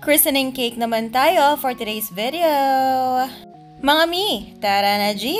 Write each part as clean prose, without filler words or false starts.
Christening cake naman tayo for today's video. Mga mi, tara na G!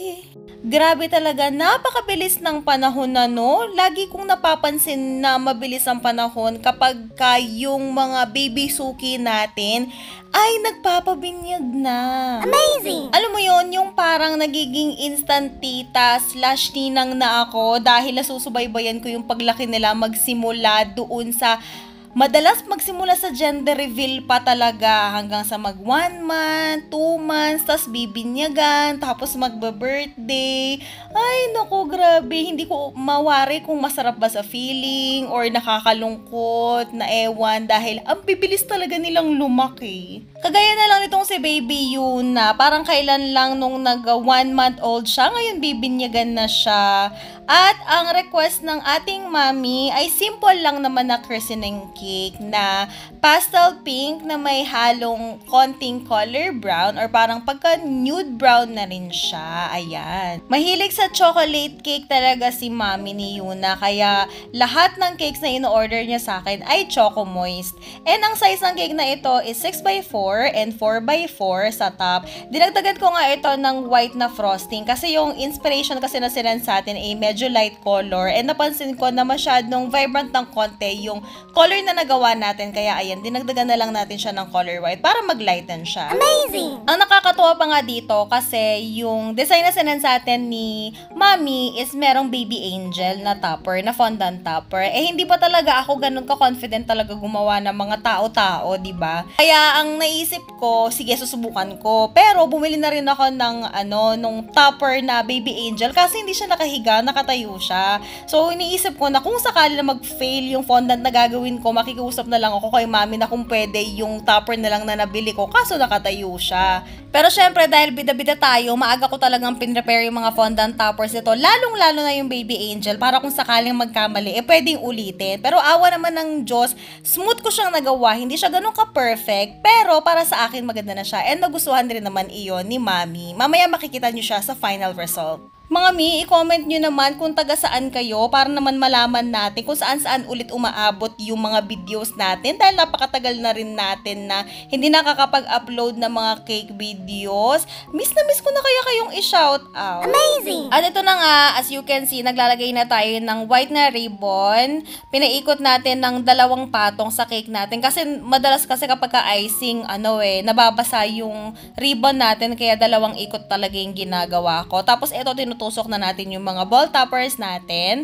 Grabe talaga, napakabilis ng panahon na no. Lagi kong napapansin na mabilis ang panahon kapag yung mga baby suki natin ay nagpapabinyag na. Amazing! Alam mo yon, yung parang nagiging instant tita / ninang na ako dahil nasusubaybayan ko yung paglaki nila magsimula doon sa madalas magsimula sa gender reveal pa talaga hanggang sa mag 1 month, 2 months, tas bibinyagan, tapos magbe-birthday. Ay, naku, grabe. Hindi ko mawari kung masarap ba sa feeling or nakakalungkot na ewan dahil ang bibilis talaga nilang lumaki. Kagaya na lang nitong si Baby Yuna, parang kailan lang nung nag 1 month old siya, ngayon bibinyagan na siya. At ang request ng ating mami ay simple lang naman na christening cake na pastel pink na may halong konting color brown or parang pagka nude brown na rin siya. Ayan. Mahilig sa chocolate cake talaga si mami ni Yuna kaya lahat ng cakes na in-order niya sa akin ay choco moist. And ang size ng cake na ito is 6x4 and 4x4 sa top. Dinagdagan ko nga ito ng white na frosting kasi yung inspiration kasi na sinend sa atin ay medyo light color and napansin ko na masyadong vibrant ng konti yung color na nagawa natin kaya ayan, dinagdagan na lang natin siya ng color white para mag-lighten siya. Amazing! Ang nakakatuwa pa nga dito kasi yung design na sinend sa atin ni Mami is merong baby angel na topper, na fondant topper. Eh hindi pa talaga ako ganun ka-confident talaga gumawa ng mga tao-tao, di ba? Kaya ang naisip ko, sige susubukan ko. Pero bumili na rin ako ng nung topper na baby angel kasi hindi siya nakahiga, nakatayo siya. So iniisip ko na kung sakali na mag-fail yung fondant na gagawin ko, makikiusap na lang ako kay Mami na kung pwede yung topper na lang na nabili ko kaso nakatayo siya. Pero syempre dahil bida-bida tayo, maaga ko talagang pinrepare yung mga fondant toppers nito, lalong-lalo na yung baby angel para kung sakaling magkamali, pwedeng ulitin. Pero awa naman ng Diyos, smooth ko siyang nagawa, hindi siya ganun ka-perfect, pero para sa akin maganda na siya and nagustuhan rin naman iyon ni Mami. Mamaya makikita nyo siya sa final result. Mga mi, i-comment nyo naman kung taga saan kayo para naman malaman natin kung saan-saan ulit umaabot yung mga videos natin dahil napakatagal na rin natin na hindi nakakapag-upload ng mga cake videos. Miss na miss ko na kaya kayong i-shout out. Amazing! At ito na nga, as you can see, naglalagay na tayo ng white na ribbon. Pinaikot natin ng 2 patong sa cake natin kasi madalas kasi kapag ka-icing, nababasa yung ribbon natin kaya 2 ikot talaga yung ginagawa ko. Tapos ito, tusok na natin yung mga ball toppers natin.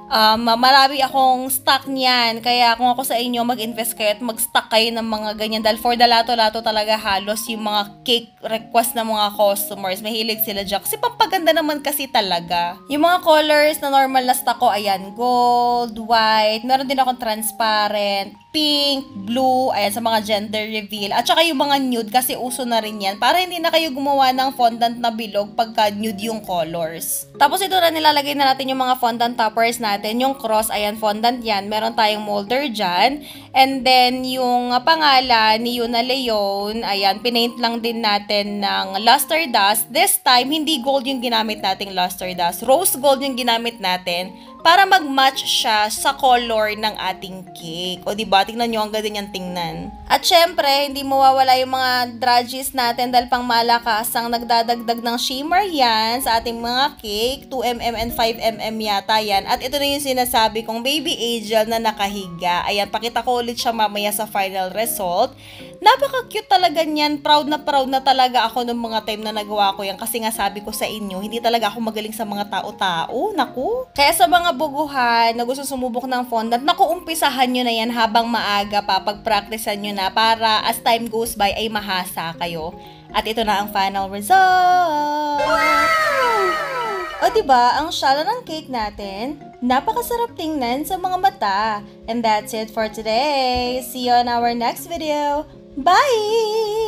Marami akong stock niyan. Kaya kung ako sa inyo, mag-invest kayo at mag-stock kayo ng mga ganyan. Dahil for the lato-lato talaga halos yung mga cake request ng mga customers. Mahilig sila dyan. Kasi pampaganda naman kasi talaga. Yung mga colors na normal na stock ko, ayan, gold, white. Meron din akong transparent, pink, blue, ayan, sa mga gender reveal. At saka yung mga nude kasi uso na rin yan. Para hindi na kayo gumawa ng fondant na bilog pagka nude yung colors. Tapos ito na nilalagay na natin yung mga fondant toppers natin. Yung cross, ayan, fondant yan. Meron tayong molder dyan. And then, yung pangalan ni Yuna Leon, ayan, pinaint lang din natin ng luster dust. This time, hindi gold yung ginamit nating luster dust. Rose gold yung ginamit natin para mag-match siya sa color ng ating cake. O diba, tingnan nyo, ang ganda niyang tingnan. At syempre, hindi mawawala yung mga drudges natin dahil pang malakas ang nagdadagdag ng shimmer yan sa ating mga cake. 2mm and 5mm yata yan. At ito na yung sinasabi kong baby angel na nakahiga. Ayan, pakita ko ulit siya mamaya sa final result. Napaka-cute talaga niyan. Proud na talaga ako nung mga time na nagawa ko yan. Kasi nga sabi ko sa inyo, hindi talaga ako magaling sa mga tao-tao. Naku. Kaya sa mga buguhan na gusto sumubok ng fondant, naku, umpisahan nyo na yan habang maaga pa. Pag-practicean nyo na para as time goes by ay mahasa kayo. At ito na ang final result. Wow! O diba, ang shala ng cake natin, napakasarap tingnan sa mga mata. And that's it for today. See you on our next video. Bye!